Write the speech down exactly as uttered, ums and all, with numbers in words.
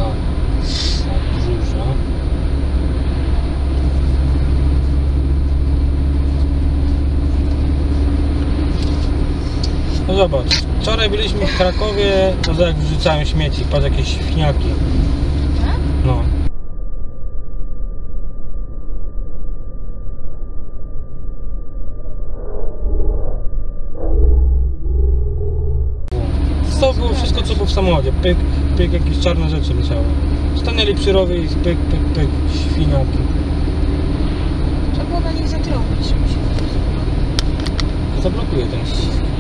Brzuża. No zobacz, wczoraj byliśmy w Krakowie, to jak wrzucają śmieci, patrz jakieś świniaki. No. To było wszystko, co było w samochodzie. Pyk, pyk, jakieś czarne rzeczy leciały. Stanęli przy rowie i pyk, pyk, pyk, świniaki. Trzeba było na nich zatrąbić, żeby się Zablokuje ten.